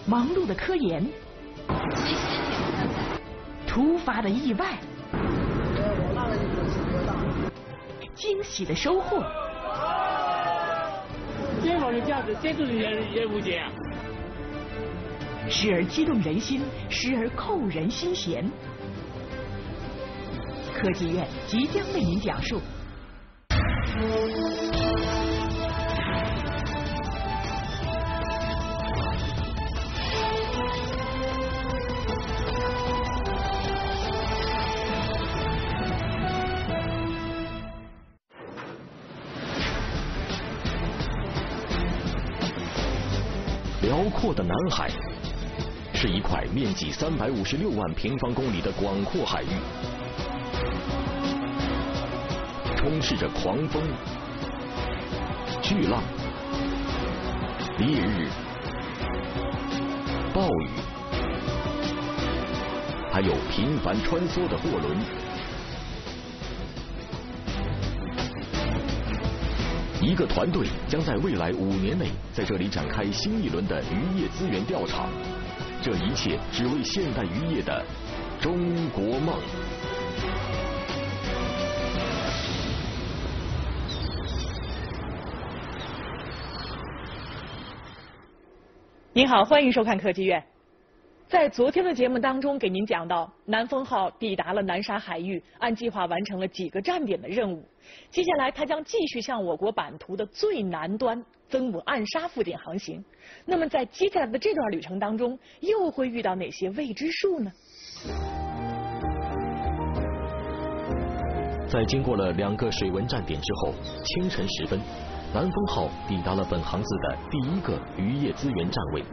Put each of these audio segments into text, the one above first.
忙碌的科研，突发的意外，惊喜的收获。 肩膀的架子，这就是人物节啊！ 时而激动人心，时而扣人心弦。科技院即将为您讲述。 辽阔的南海是一块面积356万平方公里的广阔海域，充斥着狂风、巨浪、烈日、暴雨，还有频繁穿梭的货轮。一个团队将在未来5年内在这里展开新一轮的渔业资源调查，这一切只为现代渔业的中国梦。 您好，欢迎收看科技院。在昨天的节目当中，给您讲到南风号抵达了南沙海域，按计划完成了几个站点的任务。接下来，它将继续向我国版图的最南端曾母暗沙附近航行。那么，在接下来的这段旅程当中，又会遇到哪些未知数呢？ 在经过了2个水文站点之后，清晨时分，南风号抵达了本航次的第1个渔业资源站位。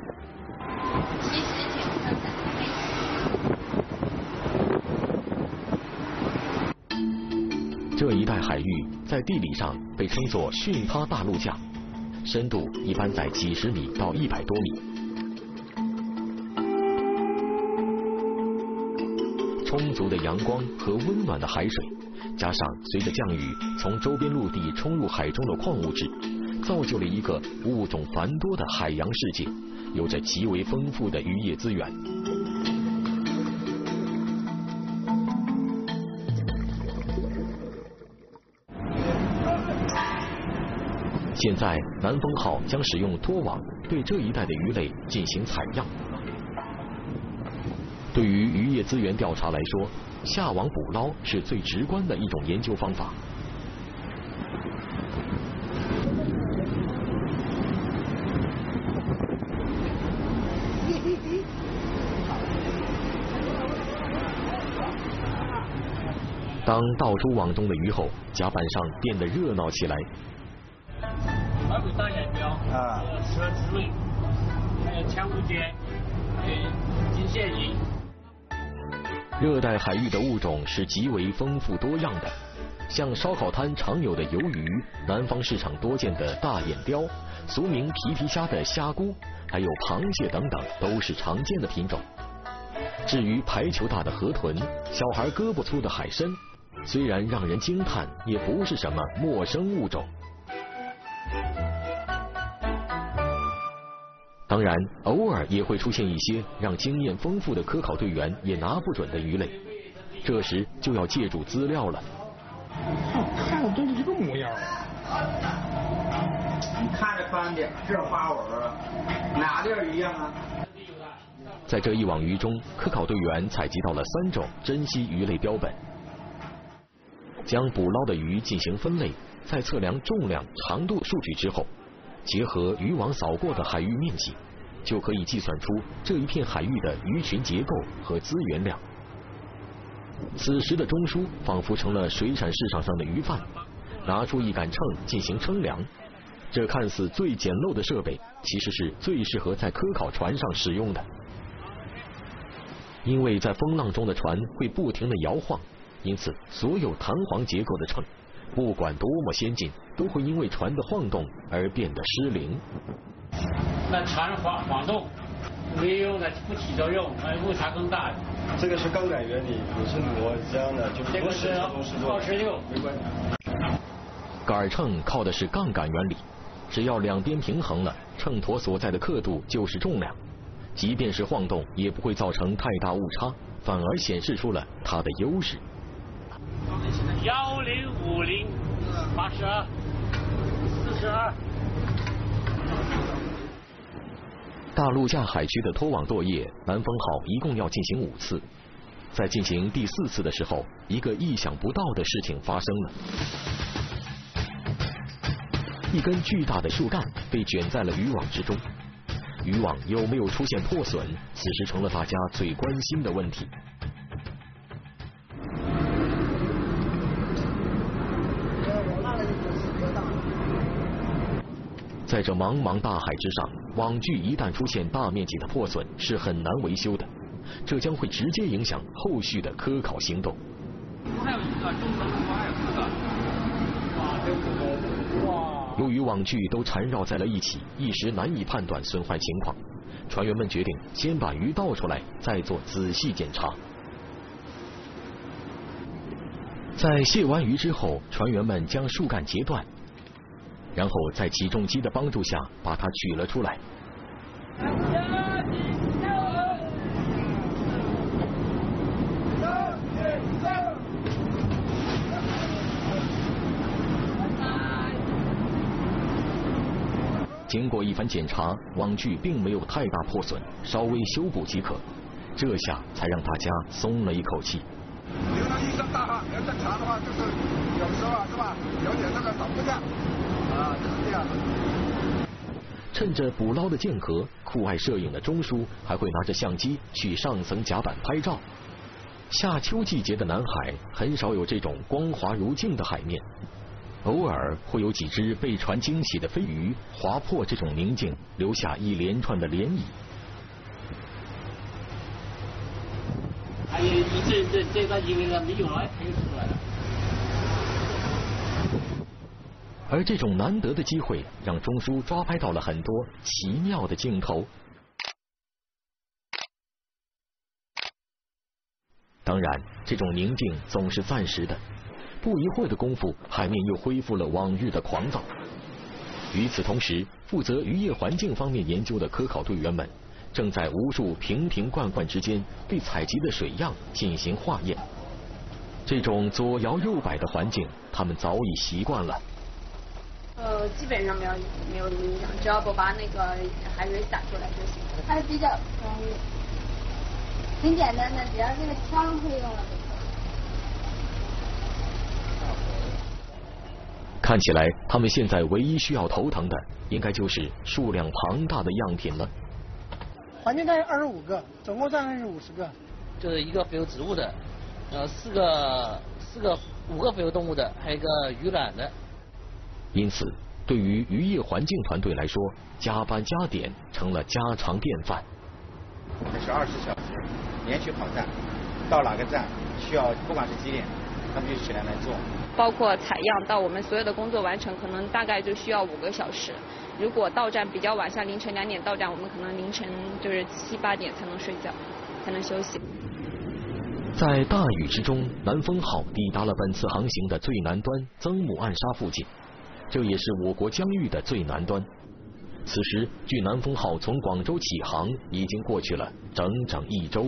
这一带海域在地理上被称作巽他大陆架，深度一般在几十米到100多米。充足的阳光和温暖的海水，加上随着降雨从周边陆地冲入海中的矿物质，造就了一个物种繁多的海洋世界，有着极为丰富的渔业资源。现在，南风号将使用拖网对这一带的鱼类进行采样。对于渔业资源调查来说，下网捕捞是最直观的一种研究方法。当倒出网中的鱼后，甲板上变得热闹起来。 还有大眼鲷蛇之类，还有强骨尖，还有金线鱼。 热带海域的物种是极为丰富多样的，像烧烤摊常有的鱿鱼，南方市场多见的大眼鲷，俗名皮皮虾的虾蛄，还有螃蟹等等，都是常见的品种。至于排球大的河豚，小孩胳膊粗的海参，虽然让人惊叹，也不是什么陌生物种。当然，偶尔也会出现一些让经验丰富的科考队员也拿不准的鱼类，这时就要借助资料了。 看着都是一个模样。 你看着宽点，这花纹啊，哪地儿一样啊？ 在这一网鱼中，科考队员采集到了3种珍稀鱼类标本，将捕捞的鱼进行分类，在测量重量、长度数据之后，结合渔网扫过的海域面积，就可以计算出这一片海域的鱼群结构和资源量。此时的钟叔仿佛成了水产市场上的鱼贩，拿出一杆秤进行称量。这看似最简陋的设备，其实是最适合在科考船上使用的。因为在风浪中的船会不停地摇晃，因此所有弹簧结构的秤，不管多么先进，都会因为船的晃动而变得失灵。 那船晃动，没有那不起作用，误差更大。 这个是杠杆原理，也是螺这样的，就不是 26 没关系。 杆秤靠的是杠杆原理，只要两边平衡了，秤砣所在的刻度就是重量。 即便是晃动，也不会造成太大误差，反而显示出了它的优势。 1050 82 42。 大陆架海区的拖网作业，南风号一共要进行5次。在进行第4次的时候，一个意想不到的事情发生了。一根巨大的树干被卷在了渔网之中，渔网有没有出现破损，此时成了大家最关心的问题。在这茫茫大海之上，网具一旦出现大面积的破损，是很难维修的，这将会直接影响后续的科考行动。由于网具都缠绕在了一起，一时难以判断损坏情况，船员们决定先把鱼倒出来，再做仔细检查。在卸完鱼之后，船员们将树干截断，然后在起重机的帮助下把它取了出来。经过一番检查，网具并没有太大破损，稍微修补即可。这下才让大家松了一口气。 流到一身大汗，要正常的话，就是有时候啊，是吧？有点那个倒不下啊，就是这样的。 趁着捕捞的间隔，酷爱摄影的钟叔还会拿着相机去上层甲板拍照。夏秋季节的南海很少有这种光滑如镜的海面。偶尔会有几只被船惊起的飞鱼划破这种宁静，留下一连串的涟漪。 还有这个因为它没有来拍出来了。 而这种难得的机会，让钟叔抓拍到了很多奇妙的镜头。当然，这种宁静总是暂时的。不一会儿的功夫，海面又恢复了往日的狂躁。与此同时，负责渔业环境方面研究的科考队员们，正在无数瓶瓶罐罐之间对采集的水样进行化验。这种左摇右摆的环境，他们早已习惯了。 基本上没有什么影响，只要不把那个海水洒出来就行。还比较容易，挺简单的，只要这个枪会用了。 看起来，他们现在唯一需要头疼的，应该就是数量庞大的样品了。 环境袋25个，总共大概是50个。 就是一个肥油植物的，5个肥油动物的，还有一个鱼卵的。 因此，对于渔业环境团队来说，加班加点成了家常便饭。 这是20小时连续跑站，到哪个站需要，不管是几点，他们就起来做。 包括采样到我们所有的工作完成，可能大概就需要5个小时。如果到站比较晚，像凌晨2点到站，我们可能凌晨就是7、8点才能睡觉，才能休息。 在大雨之中，南风号抵达了本次航行的最南端曾母暗沙附近，这也是我国疆域的最南端。此时，距南风号从广州起航已经过去了整整1周。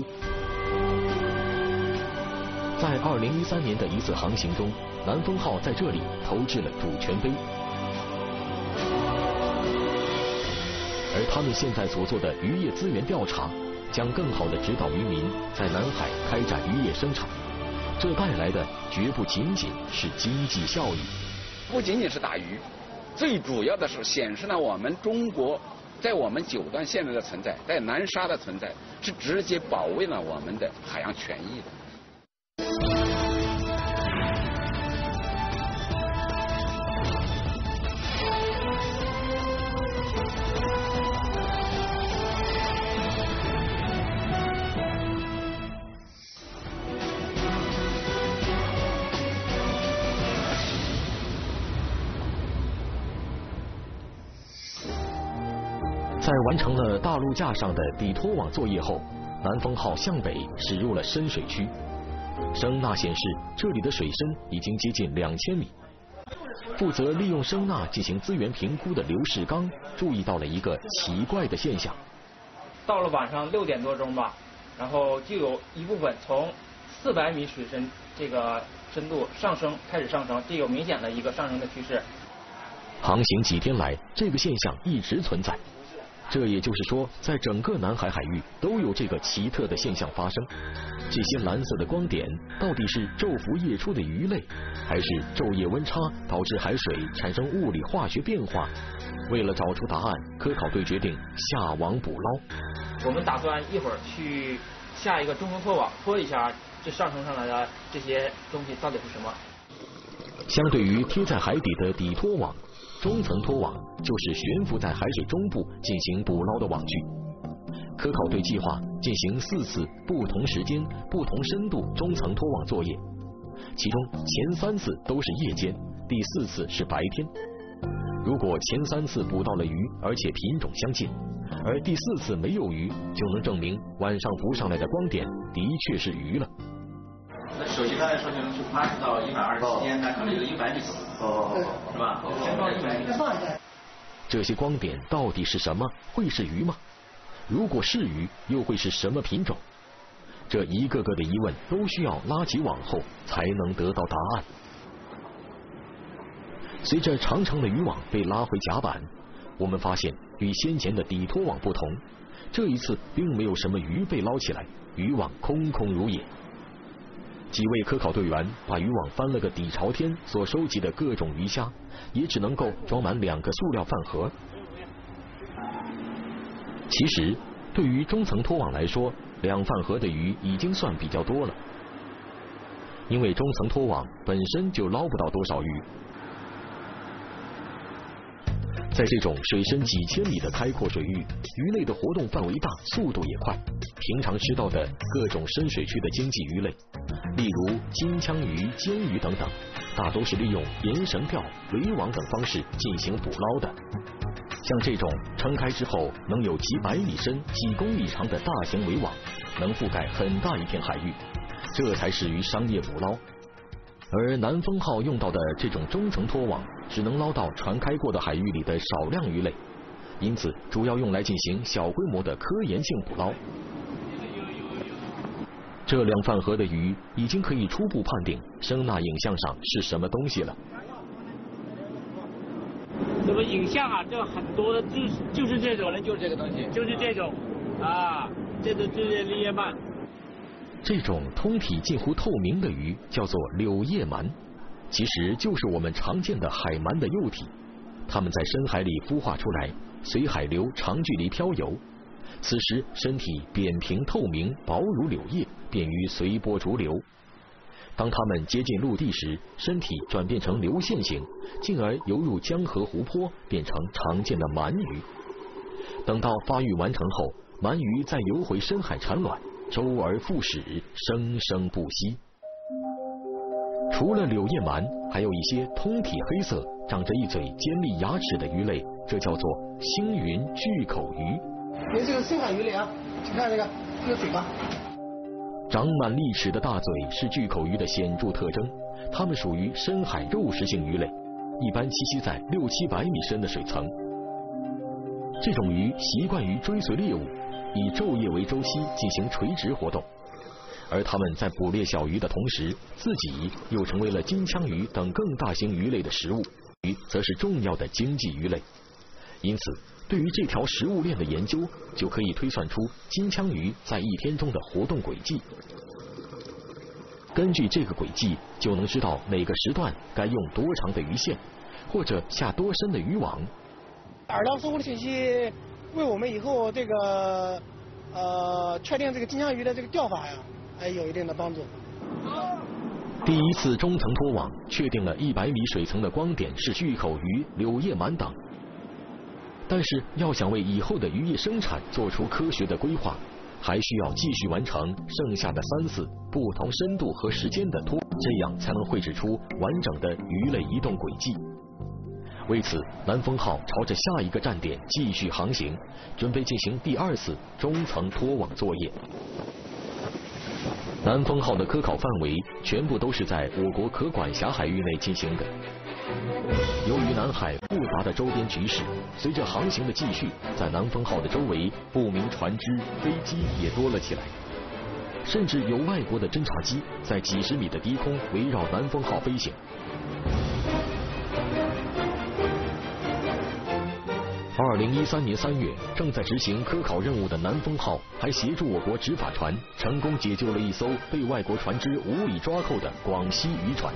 在2013年的一次航行中，南风号在这里投掷了主权杯，而他们现在所做的渔业资源调查，将更好地指导渔民在南海开展渔业生产，这带来的绝不仅仅是经济效益， 不仅仅是打鱼，最主要的是显示了我们中国在我们9段线的存在，在南沙的存在，是直接保卫了我们的海洋权益的。 在完成了大陆架上的底拖网作业后，南风号向北驶入了深水区。声呐显示，这里的水深已经接近2000米。负责利用声呐进行资源评估的刘世刚注意到了一个奇怪的现象。 到了晚上6点多钟吧，然后就有一部分从400米水深这个深度开始上升，这有明显的一个上升的趋势。 航行几天来，这个现象一直存在。这也就是说，在整个南海海域都有这个奇特的现象发生。这些蓝色的光点到底是昼伏夜出的鱼类，还是昼夜温差导致海水产生物理化学变化？为了找出答案，科考队决定下网捕捞。 我们打算一会儿去下一个中层拖网，拖一下这上升上来的这些东西到底是什么。 相对于贴在海底的底拖网，中层拖网就是悬浮在海水中部进行捕捞的网具。科考队计划进行4次不同时间、不同深度中层拖网作业，其中前3次都是夜间，第4次是白天。如果前3次捕到了鱼，而且品种相近，而第4次没有鱼，就能证明晚上浮上来的光点的确是鱼了。 那首先刚才说成是80到120之间，那可能有100米是吧？先到100米。 这些光点到底是什么？会是鱼吗？如果是鱼，又会是什么品种？这一个个的疑问都需要拉起网后才能得到答案。随着长长的渔网被拉回甲板，我们发现与先前的底拖网不同，这一次并没有什么鱼被捞起来，渔网空空如也。几位科考队员把渔网翻了个底朝天，所收集的各种鱼虾也只能够装满2个塑料饭盒。其实对于中层拖网来说，2饭盒的鱼已经算比较多了，因为中层拖网本身就捞不到多少鱼。在这种水深几千米的开阔水域，鱼类的活动范围大，速度也快。平常吃到的各种深水区的经济鱼类，例如金枪鱼、煎鱼等等，大都是利用沿绳钓、围网等方式进行捕捞的。像这种撑开之后能有几百米深、几公里长的大型围网，能覆盖很大一片海域，这才适于商业捕捞。而南风号用到的这种中层拖网，只能捞到船开过的海域里的少量鱼类，因此主要用来进行小规模的科研性捕捞。这2饭盒的鱼已经可以初步判定声呐影像上是什么东西了。 这个影像啊，这很多就是这种， 就是这个东西， 就是这种啊，这个就是绿叶鳗。 这种通体近乎透明的鱼叫做柳叶鳗，其实就是我们常见的海鳗的幼体。它们在深海里孵化出来，随海流长距离漂游，此时身体扁平透明，薄如柳叶，便于随波逐流。当它们接近陆地时，身体转变成流线型，进而游入江河湖泊，变成常见的鳗鱼。等到发育完成后，鳗鱼再游回深海产卵，周而复始，生生不息。除了柳叶鳗，还有一些通体黑色、长着一嘴尖利牙齿的鱼类，这叫做星云巨口鱼。 这个深海鱼类啊，请看这个嘴巴。 长满利齿的大嘴是巨口鱼的显著特征，它们属于深海肉食性鱼类，一般栖息在600-700米深的水层。这种鱼习惯于追随猎物，以昼夜为周期进行垂直活动，而它们在捕猎小鱼的同时，自己又成为了金枪鱼等更大型鱼类的食物，鱼则是重要的经济鱼类。因此，对于这条食物链的研究，就可以推算出金枪鱼在一天中的活动轨迹。根据这个轨迹，就能知道哪个时段该用多长的鱼线，或者下多深的渔网。 饵料收获的信息为我们以后这个确定这个金枪鱼的这个钓法呀，有一定的帮助。 第一次中层拖网确定了100米水层的光点是巨口鱼、柳叶鳗等，但是要想为以后的渔业生产做出科学的规划，还需要继续完成剩下的3次不同深度和时间的拖，这样才能绘制出完整的鱼类移动轨迹。为此，南风号朝着下一个站点继续航行，准备进行第2次中层拖网作业。南风号的科考范围全部都是在我国可管辖海域内进行的， 由于南海复杂的周边局势，随着航行的继续，在南风号的周围，不明船只、飞机也多了起来，甚至有外国的侦察机在几十米的低空围绕南风号飞行。2013年3月，正在执行科考任务的南风号还协助我国执法船成功解救了一艘被外国船只无理抓扣的广西渔船。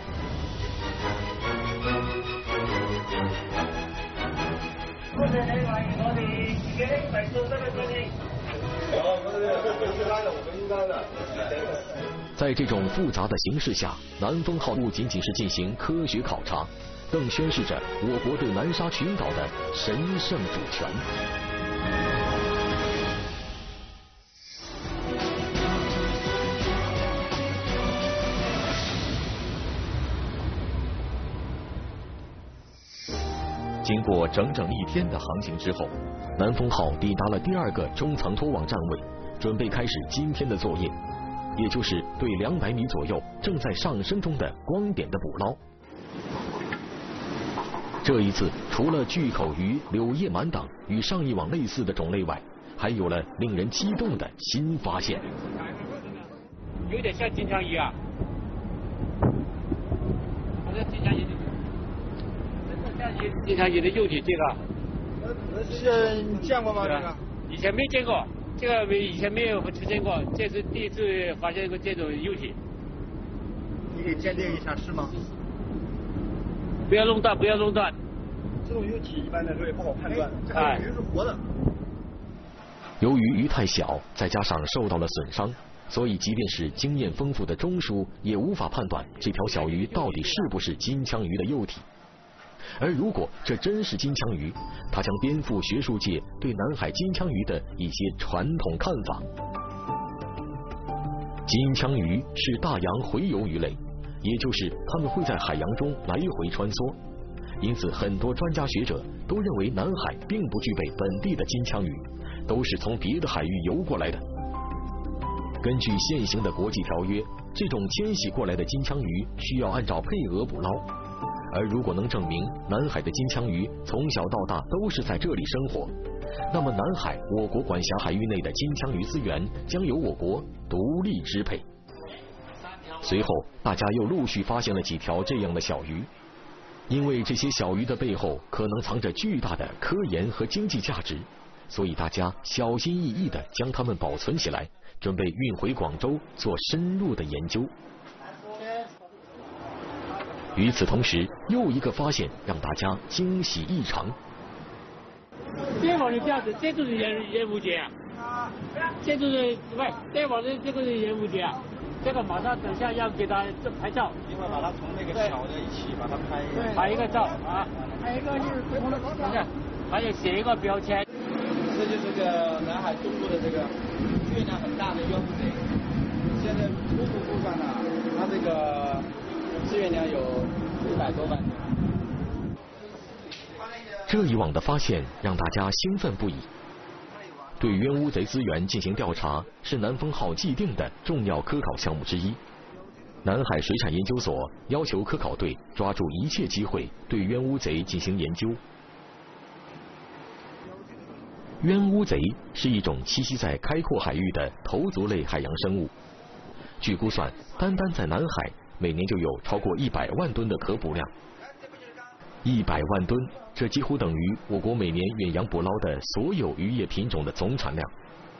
在这种复杂的形势下，南风号不仅仅是进行科学考察，更宣示着我国对南沙群岛的神圣主权。经过整整1天的航行之后，南风号抵达了第2个中层拖网站位，准备开始今天的作业，也就是对200米左右正在上升中的光点的捕捞。这一次，除了巨口鱼、柳叶鳗等与上一网类似的种类外，还有了令人激动的新发现。 有点像金枪鱼啊，好像金枪鱼，金枪鱼的幼体，这个。 是你见过吗？这个？ 以前没见过，这个以前没有出现过，这是第一次发现过这种幼体。 你给鉴定一下是吗？ 不要弄断，不要弄断。 这种幼体一般来说也不好判断，这个鱼是活的。 由于鱼太小，再加上受到了损伤，所以即便是经验丰富的钟叔也无法判断这条小鱼到底是不是金枪鱼的幼体。而如果这真是金枪鱼，它将颠覆学术界对南海金枪鱼的一些传统看法。金枪鱼是大洋洄游鱼类，也就是它们会在海洋中来回穿梭，因此很多专家学者都认为南海并不具备本地的金枪鱼，都是从别的海域游过来的。根据现行的国际条约，这种迁徙过来的金枪鱼需要按照配额捕捞，而如果能证明南海的金枪鱼从小到大都是在这里生活，那么南海我国管辖海域内的金枪鱼资源将由我国独立支配。随后，大家又陆续发现了几条这样的小鱼，因为这些小鱼的背后可能藏着巨大的科研和经济价值，所以大家小心翼翼地将它们保存起来，准备运回广州做深入的研究。与此同时，又一个发现让大家惊喜异常。 这网的这样子，这就是盐湖节啊，这就是喂，这网的这个是盐湖节啊。这个马上等下要给他拍照， 一会儿把它从那个小的一起把它拍一个照啊，还有一个就是不同的高度，还有写一个标签。 这就是个南海东部的这个月亮很大的冤湖贼，现在初步估算呢，它这个资源量有100多万。 这一网的发现让大家兴奋不已。对冤乌贼资源进行调查是南风号既定的重要科考项目之一。南海水产研究所要求科考队抓住一切机会对冤乌贼进行研究。冤乌贼是一种栖息在开阔海域的头足类海洋生物。据估算，单单在南海每年就有超过100万吨的可捕量。100万吨，这几乎等于我国每年远洋捕捞的所有渔业品种的总产量。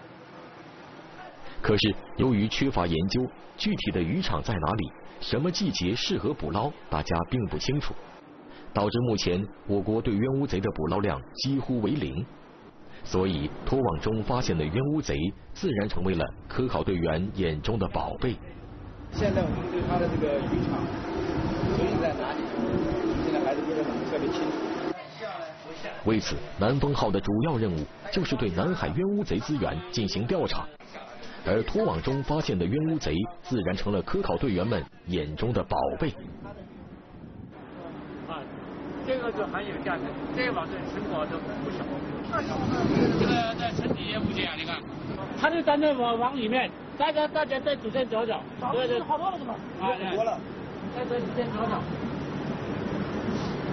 可是，由于缺乏研究，具体的渔场在哪里，什么季节适合捕捞，大家并不清楚，导致目前我国对冤乌贼的捕捞量几乎为0。所以，拖网中发现的冤乌贼自然成为了科考队员眼中的宝贝。 现在我们对它的这个渔场究竟在哪里，现在还是不是很特别清楚。 为此，南风号的主要任务就是对南海冤乌贼资源进行调查，而拖网中发现的冤乌贼自然成了科考队员们眼中的宝贝。 这个就很有价值，这网的成果都不小。这个在成体也不见啊，你看，它就站在网里面，大家在主线找找，对对，好多了是吧？啊，多了，在主线找找。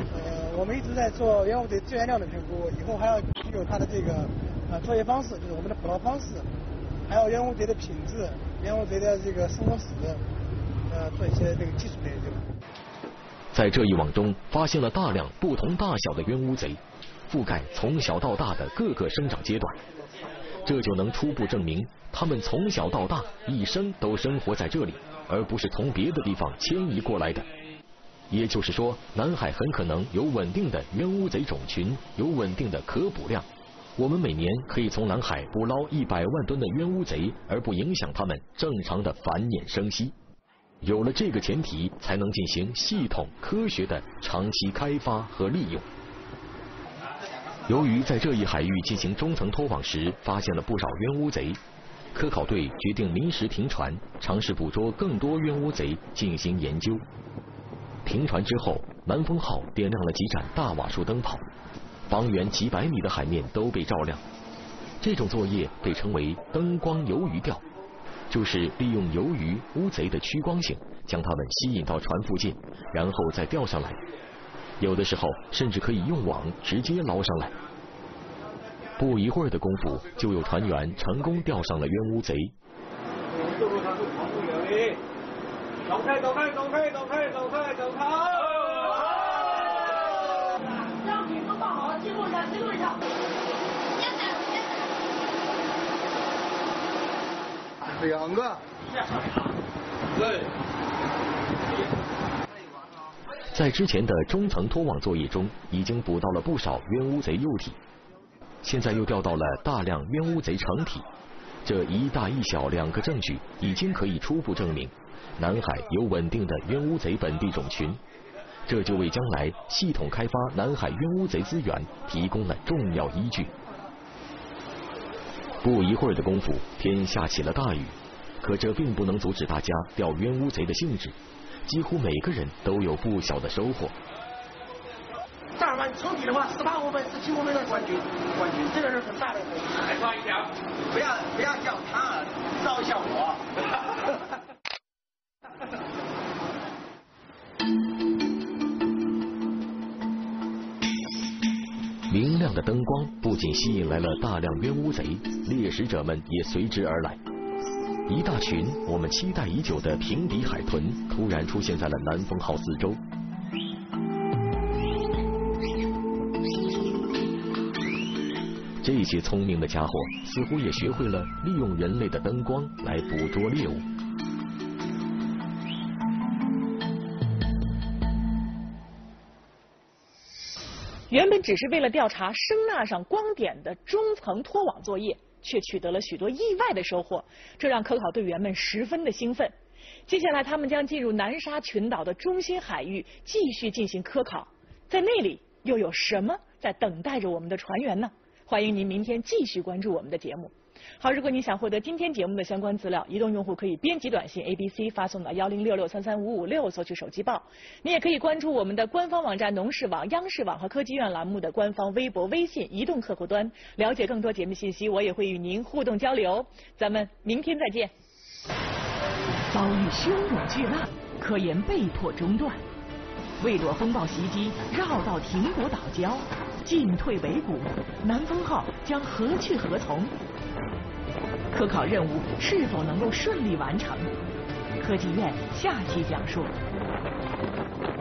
我们一直在做圆湖贼资源量的评估，以后还要具有它的这个作业方式，就是我们的捕捞方式，还有圆湖贼的品质、圆湖贼的这个生活史，做一些这个技术的研究。 在这一网中发现了大量不同大小的圆乌贼，覆盖从小到大的各个生长阶段，这就能初步证明它们从小到大一生都生活在这里，而不是从别的地方迁移过来的。也就是说，南海很可能有稳定的圆乌贼种群，有稳定的可捕量。我们每年可以从南海捕捞100万吨的圆乌贼，而不影响它们正常的繁衍生息。有了这个前提，才能进行系统科学的长期开发和利用。由于在这一海域进行中层拖网时发现了不少圆乌贼，科考队决定临时停船，尝试捕捉更多圆乌贼进行研究。停船之后，南风号点亮了几盏大瓦数灯泡，方圆几百米的海面都被照亮。这种作业被称为灯光游鱼钓，就是利用游鱼乌贼的趋光性，将它们吸引到船附近，然后再钓上来。有的时候甚至可以用网直接捞上来。不一会儿的功夫，就有船员成功钓上了圆乌贼。 走开！让女生放好，记录一下。 2个。对。 在之前的中层拖网作业中，已经捕到了不少圆乌贼幼体，现在又钓到了大量圆乌贼成体。这一大一小2个证据，已经可以初步证明南海有稳定的圆乌贼本地种群，这就为将来系统开发南海圆乌贼资源提供了重要依据。不一会儿的功夫，天下起了大雨，可这并不能阻止大家钓圆乌贼的兴致，几乎每个人都有不小的收获。 正儿八经成绩的话，18公分、17公分的冠军，这个是很大的。 再抓一条， 不要叫他，照一下我。 明亮的灯光不仅吸引来了大量圆乌贼，猎食者们也随之而来。一大群我们期待已久的平底海豚突然出现在了南风号四周。这些聪明的家伙似乎也学会了利用人类的灯光来捕捉猎物。 原本只是为了调查声呐上光点的中层拖网作业，却取得了许多意外的收获，这让科考队员们十分的兴奋。接下来他们将进入南沙群岛的中心海域，继续进行科考。在那里又有什么在等待着我们的船员呢？欢迎您明天继续关注我们的节目。好，如果你想获得今天节目的相关资料，移动用户可以编辑短信 ABC 发送到1066335556索取手机报。你也可以关注我们的官方网站农视网、央视网和科技院栏目的官方微博、微信、移动客户端，了解更多节目信息。我也会与您互动交流。咱们明天再见。遭遇汹涌巨浪，科研被迫中断。为躲风暴袭击，绕道停泊岛礁，进退维谷，南风号将何去何从？科考任务是否能够顺利完成？科技院下期讲述。